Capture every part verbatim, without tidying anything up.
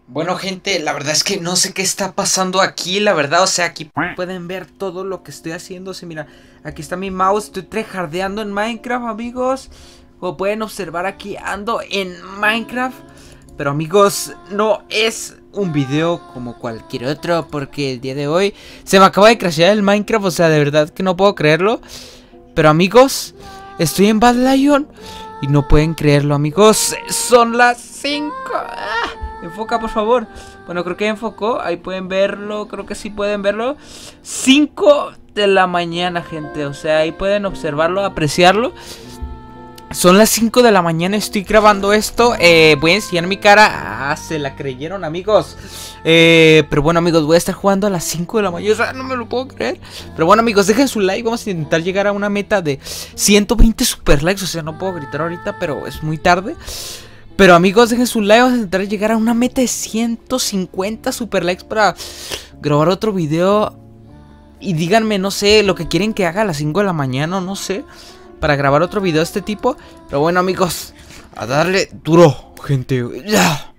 Bueno, gente, la verdad es que no sé qué está pasando aquí, la verdad, o sea, aquí pueden ver todo lo que estoy haciendo. O sea, mira, aquí está mi mouse, estoy tryhardeando en Minecraft, amigos. Como pueden observar, aquí ando en Minecraft. Pero, amigos, no es un video como cualquier otro, porque el día de hoy se me acaba de crashear el Minecraft. O sea, de verdad que no puedo creerlo. Pero, amigos, estoy en Bad Lion y no pueden creerlo, amigos. Son las cinco. ¡Ah! Enfoca, por favor. Bueno, creo que enfocó. Ahí pueden verlo. Creo que sí pueden verlo. cinco de la mañana, gente. O sea, ahí pueden observarlo, apreciarlo. Son las cinco de la mañana. Estoy grabando esto. eh, Voy a enseñar mi cara. Ah, se la creyeron, amigos. eh, Pero bueno, amigos, voy a estar jugando a las cinco de la mañana. O sea, no me lo puedo creer. Pero bueno, amigos, dejen su like. Vamos a intentar llegar a una meta de ciento veinte super likes. O sea, no puedo gritar ahorita, pero es muy tarde. Pero, amigos, dejen su like. Vamos a intentar llegar a una meta de ciento cincuenta super likes para grabar otro video. Y díganme, no sé, lo que quieren que haga a las cinco de la mañana, no sé, para grabar otro video de este tipo. Pero bueno, amigos, a darle duro, gente. ¡Ya!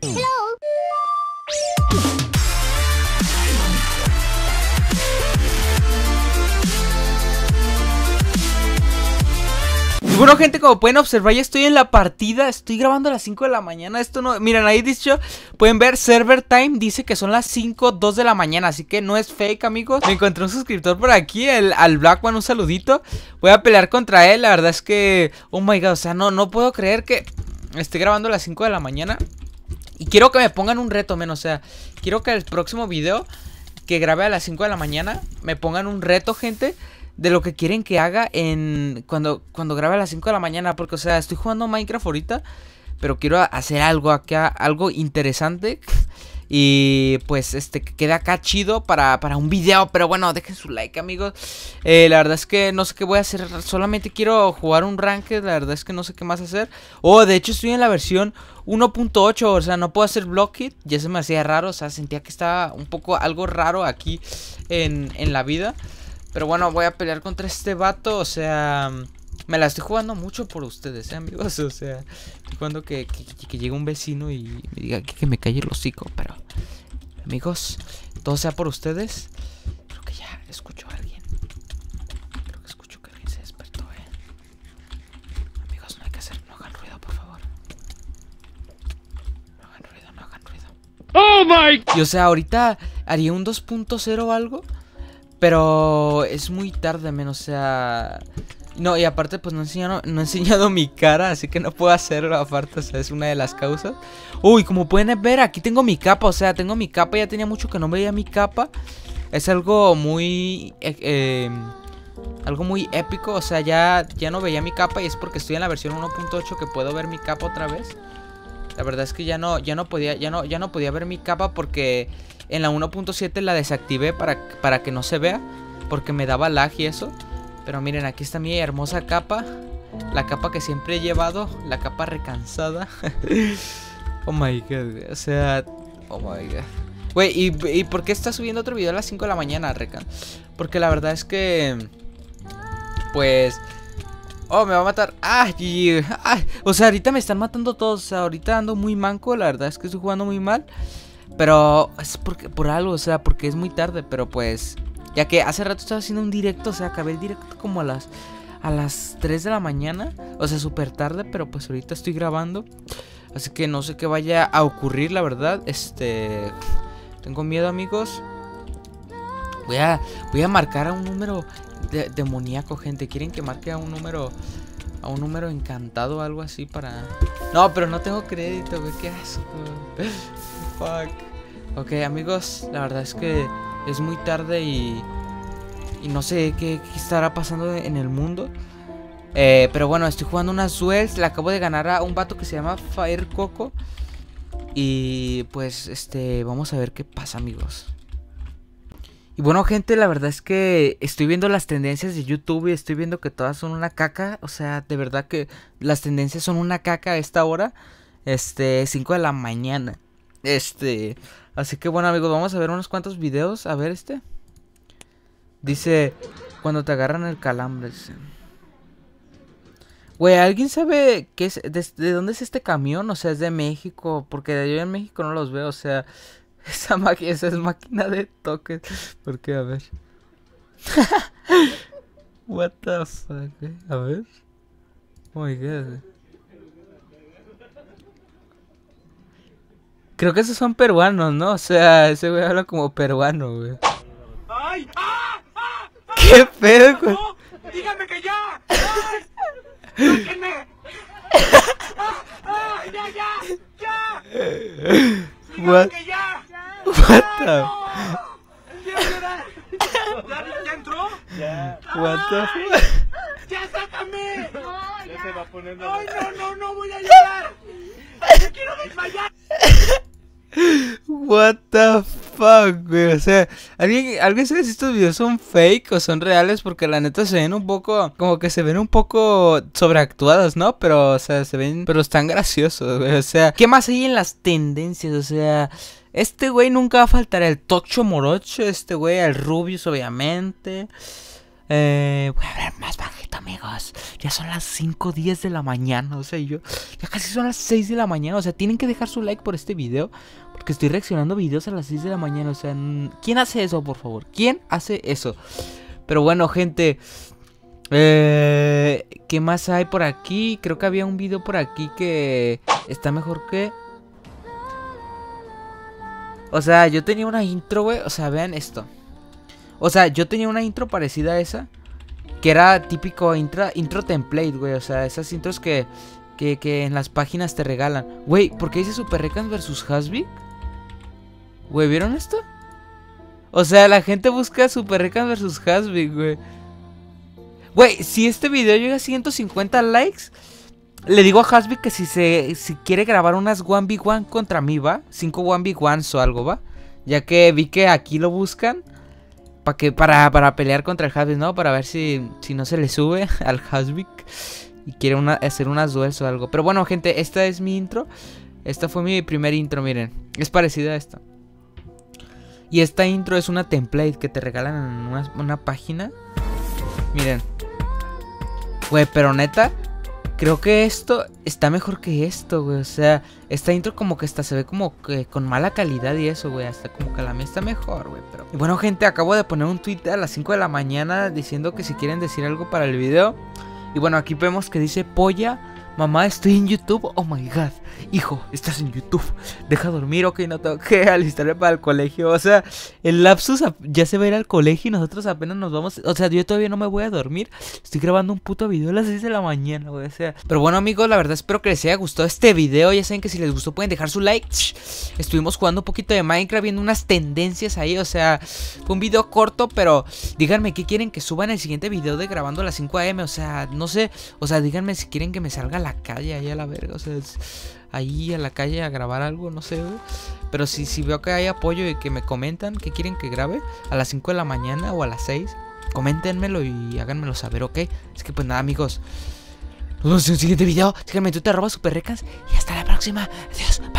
Bueno, gente, como pueden observar, ya estoy en la partida. Estoy grabando a las cinco de la mañana. Esto no... Miren, ahí dicho, pueden ver, server time dice que son las cinco, dos de la mañana. Así que no es fake, amigos. Me encontré un suscriptor por aquí, el, al Blackman, un saludito. Voy a pelear contra él, la verdad es que... Oh my god, o sea, no, no puedo creer que esté grabando a las cinco de la mañana. Y quiero que me pongan un reto, men, o sea, quiero que el próximo video que grabe a las cinco de la mañana me pongan un reto, gente, de lo que quieren que haga en cuando, cuando grabe a las cinco de la mañana. Porque, o sea, estoy jugando Minecraft ahorita, pero quiero hacer algo acá, algo interesante. Y pues, este, que quede acá chido para, para un video. Pero bueno, dejen su like, amigos. eh, La verdad es que no sé qué voy a hacer. Solamente quiero jugar un ranked. La verdad es que no sé qué más hacer. Oh, de hecho estoy en la versión uno punto ocho. O sea, no puedo hacer blockade. Ya se me hacía raro, o sea, sentía que estaba un poco algo raro aquí en, en la vida. Pero bueno, voy a pelear contra este vato. O sea, me la estoy jugando mucho por ustedes, ¿eh, amigos? O sea, estoy jugando que, que, que, que llegue un vecino y me diga que, que me calle el hocico. Pero, amigos, todo sea por ustedes. Creo que ya escucho a alguien. Creo que escucho que alguien se despertó, ¿eh? Amigos, no hay que hacer, no hagan ruido, por favor. No hagan ruido, no hagan ruido. ¡Oh, my! Y o sea, ahorita haría un dos punto cero o algo, pero es muy tarde, men, o sea... No, y aparte pues no he enseñado, no he enseñado mi cara, así que no puedo hacerlo aparte, o sea, es una de las causas. Uy, como pueden ver, aquí tengo mi capa, o sea, tengo mi capa, ya tenía mucho que no veía mi capa. Es algo muy... Eh, eh, algo muy épico, o sea, ya, ya no veía mi capa y es porque estoy en la versión uno punto ocho que puedo ver mi capa otra vez. La verdad es que ya no, ya no podía, ya no, ya no podía ver mi capa porque... En la uno punto siete la desactivé para, para que no se vea, porque me daba lag y eso. Pero miren, aquí está mi hermosa capa. La capa que siempre he llevado. La capa recansada. Oh my god. O sea, oh my god. Güey, ¿y, ¿y por qué estás subiendo otro video a las cinco de la mañana, Recan? Porque la verdad es que... Pues... Oh, me va a matar. Ah, y, ah, o sea, ahorita me están matando todos. O sea, ahorita ando muy manco. La verdad es que estoy jugando muy mal. Pero es porque, por algo, o sea, porque es muy tarde. Pero pues, ya que hace rato estaba haciendo un directo. O sea, acabé el directo como a las A las tres de la mañana. O sea, súper tarde, pero pues ahorita estoy grabando. Así que no sé qué vaya a ocurrir, la verdad. Este... Tengo miedo, amigos. Voy a, voy a marcar a un número de, demoníaco, gente. ¿Quieren que marque a un número... A un número encantado o algo así para... No, pero no tengo crédito, güey, qué asco. Fuck. Ok, amigos, la verdad es que es muy tarde y... Y no sé qué, qué estará pasando en el mundo. eh, Pero bueno, estoy jugando unas duels. Le acabo de ganar a un vato que se llama Fire Coco. Y pues, este, vamos a ver qué pasa, amigos. Y bueno, gente, la verdad es que estoy viendo las tendencias de YouTube y estoy viendo que todas son una caca. O sea, de verdad que las tendencias son una caca a esta hora. Este, cinco de la mañana. Este, así que bueno, amigos, vamos a ver unos cuantos videos. A ver este. Dice, cuando te agarran el calambre. Güey, ¿alguien sabe qué es, de, de dónde es este camión? O sea, es de México, porque yo en México no los veo, o sea, esa máquina, esa es máquina de toques. ¿Por qué? A ver. What the fuck, güey. A ver. Oh my god. Creo que esos son peruanos, ¿no? O sea, ese güey habla como peruano, güey. ¡Ay! ¡Ah! ¡Ah! ¿Qué pedo, güey? ¡No! ¡Dígame que ya! ¡Ay! ¡Sáquenme! ¡Ah! ¡Ah! ¡Ya, ya! ¡Ya! ¡Dígame What? que ya! What the? ¡No! ¡Quiero llorar! ¿Ya, ¿Ya entró? Ya. What the ¡Ay! fuck? ¡Ya sácame! Ya se va poniendo. ¡Ay, no, no, no! ¡Voy a llorar! ¡Me quiero desmayar! What the fuck, güey. O sea, ¿alguien, ¿alguien sabe si estos videos son fake o son reales? Porque la neta se ven un poco, como que se ven un poco sobreactuados, ¿no? Pero, o sea, se ven, pero están graciosos, güey. O sea, ¿qué más hay en las tendencias? O sea, este güey nunca va a faltar el Tocho Morocho, este güey, el Rubius, obviamente. Eh, voy a hablar más bajito, amigos. Ya son las cinco diez de la mañana. O sea, yo ya casi son las seis de la mañana. O sea, tienen que dejar su like por este video, porque estoy reaccionando videos a las seis de la mañana. O sea, ¿quién hace eso, por favor? ¿Quién hace eso? Pero bueno, gente, eh, ¿qué más hay por aquí? Creo que había un video por aquí que está mejor que... O sea, yo tenía una intro, güey. O sea, vean esto. O sea, yo tenía una intro parecida a esa, que era típico intro, intro template, güey. O sea, esas intros que, que, que en las páginas te regalan. Güey, ¿por qué dice Super Recans versus Hasbik? Güey, ¿vieron esto? O sea, la gente busca Super Recans versus Hasbik, güey. Güey, si este video llega a ciento cincuenta likes, le digo a Hasbik que si se si quiere grabar unas uno ve uno contra mí, ¿va? cinco uno ve unos o algo, ¿va? Ya que vi que aquí lo buscan. Pa que, para, para pelear contra el Hasbik, ¿no? Para ver si, si no se le sube al Hasbik y quiere una, hacer unas duels o algo. Pero bueno, gente, esta es mi intro. Esta fue mi primer intro, miren. Es parecida a esta. Y esta intro es una template que te regalan en una, una página. Miren. Güey, pero neta, creo que esto está mejor que esto, güey. O sea, esta intro como que hasta se ve como que con mala calidad y eso, güey. Hasta como que la mía está mejor, güey. Pero... Y bueno, gente, acabo de poner un tweet a las cinco de la mañana diciendo que si quieren decir algo para el video. Y bueno, aquí vemos que dice polla. Mamá, estoy en YouTube. Oh my god. Hijo, estás en YouTube. Deja dormir, ok, no tengo que alistarme para el colegio. O sea, el lapsus ya se va a ir al colegio y nosotros apenas nos vamos. O sea, yo todavía no me voy a dormir. Estoy grabando un puto video a las seis de la mañana, güey. O sea, pero bueno, amigos, la verdad espero que les haya gustado este video. Ya saben que si les gustó pueden dejar su like. Estuvimos jugando un poquito de Minecraft, viendo unas tendencias ahí. O sea, fue un video corto, pero díganme qué quieren que suba en el siguiente video de grabando a las cinco a eme. O sea, no sé. O sea, díganme si quieren que me salga a la calle ahí a la verga. O sea, es... ahí a la calle a grabar algo, no sé, güey. Pero si, si veo que hay apoyo y que me comentan que quieren que grabe a las cinco de la mañana o a las seis, coméntenmelo y háganmelo saber, ¿ok? Es que pues nada, amigos, nos vemos en el siguiente video. Síganme en Twitter, arroba Super Recans, y hasta la próxima. Adiós, bye.